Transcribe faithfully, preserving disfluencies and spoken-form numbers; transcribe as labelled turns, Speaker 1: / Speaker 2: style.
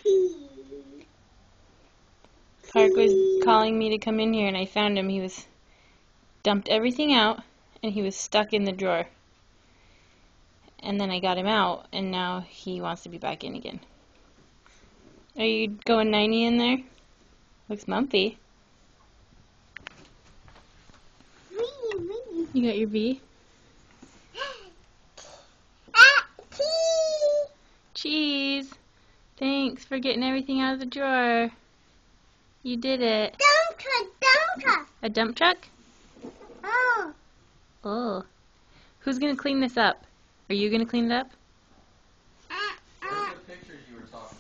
Speaker 1: Park was calling me to come in here, and I found him. He was dumped everything out, and he was stuck in the drawer. And then I got him out, and now he wants to be back in again. Are you going ninety in there? Looks mumpy. You got your V? Cheese! Thanks for getting everything out of the drawer. You did it.
Speaker 2: Dump truck, dump truck.
Speaker 1: A dump truck?
Speaker 2: Oh.
Speaker 1: Oh. Who's going to clean this up? Are you going to clean it up?